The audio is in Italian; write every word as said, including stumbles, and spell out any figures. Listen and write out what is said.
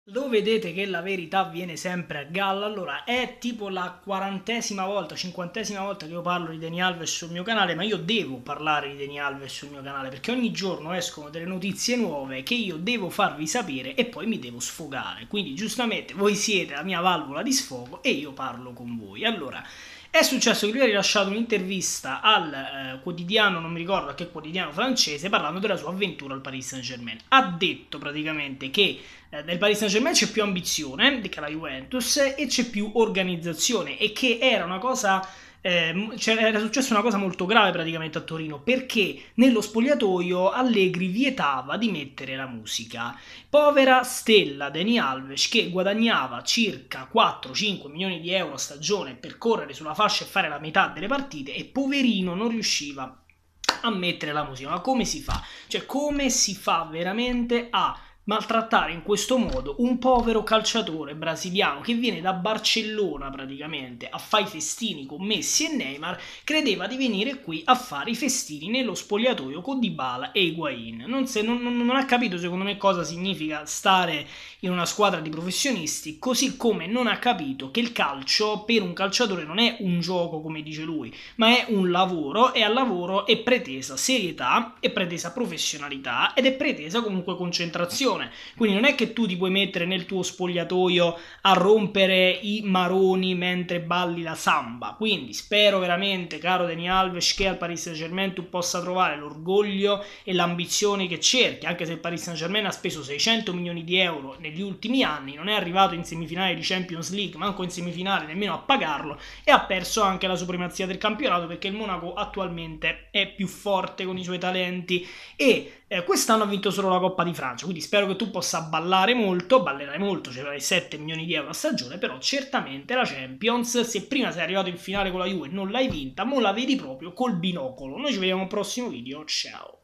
Lo vedete che la verità viene sempre a galla? Allora, è tipo la quarantesima volta, cinquantesima volta che io parlo di Dani Alves sul mio canale, ma io devo parlare di Dani Alves sul mio canale perché ogni giorno escono delle notizie nuove che io devo farvi sapere e poi mi devo sfogare. Quindi, giustamente, voi siete la mia valvola di sfogo e io parlo con voi. Allora, è successo che lui ha rilasciato un'intervista al eh, quotidiano, non mi ricordo a che quotidiano francese, parlando della sua avventura al Paris Saint-Germain. Ha detto praticamente che eh, nel Paris Saint-Germain c'è più ambizione che la Juventus e c'è più organizzazione e che era una cosa eh, cioè era successa una cosa molto grave praticamente a Torino perché nello spogliatoio Allegri vietava di mettere la musica. Povera stella Dani Alves che guadagnava circa quattro cinque milioni di euro a stagione per correre sulla fascia e fare la metà delle partite e poverino non riusciva a mettere la musica. Ma come si fa? Cioè come si fa veramente a maltrattare in questo modo un povero calciatore brasiliano che viene da Barcellona praticamente a fare i festini con Messi e Neymar, credeva di venire qui a fare i festini nello spogliatoio con Dybala e Higuain. Non, se, non, non ha capito secondo me cosa significa stare in una squadra di professionisti, così come non ha capito che il calcio per un calciatore non è un gioco come dice lui, ma è un lavoro e al lavoro è pretesa serietà, è pretesa professionalità ed è pretesa comunque concentrazione. Quindi non è che tu ti puoi mettere nel tuo spogliatoio a rompere i maroni mentre balli la samba. Quindi spero veramente, caro Dani Alves, che al Paris Saint-Germain tu possa trovare l'orgoglio e l'ambizione che cerchi, anche se il Paris Saint-Germain ha speso seicento milioni di euro negli ultimi anni, non è arrivato in semifinale di Champions League, manco in semifinale nemmeno a pagarlo, e ha perso anche la supremazia del campionato perché il Monaco attualmente è più forte con i suoi talenti e eh, quest'anno ha vinto solo la Coppa di Francia, quindi spero che tu possa ballare molto, ballerai molto, cioè avrai sette milioni di euro a stagione, però certamente la Champions, se prima sei arrivato in finale con la Juve e non l'hai vinta, mo la vedi proprio col binocolo. Noi ci vediamo al prossimo video, ciao!